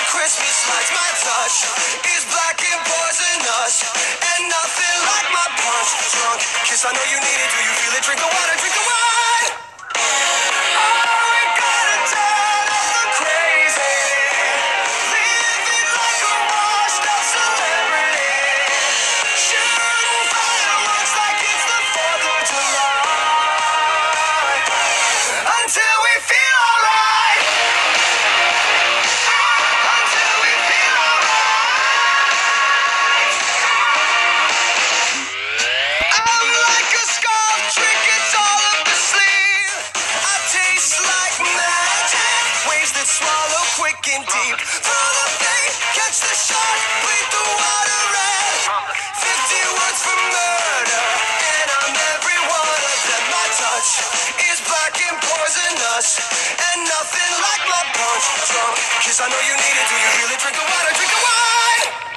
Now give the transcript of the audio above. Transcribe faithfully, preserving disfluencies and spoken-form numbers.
Christmas lights, my touch is black and poisonous, and nothing like my punch drunk kiss. I know you need it. Do you feel it? Drink the water, drink the wine. Oh, we gotta turn up the crazy, living like a washed up celebrity, shooting fireworks like it's the Fourth of July, until we feel alright. Until we feel alright. I'm like a scarf trinkets all up the sleeve. I taste like magic, waves that swallow quick and deep. Through the bait, catch the shark, bleed the water red. Fifty words for murder, and I'm every one of them. My touch is black and poisonous, and nothing like my punch drunk kiss. I know you need it. Do you feel it? Drink the water, drink the wine.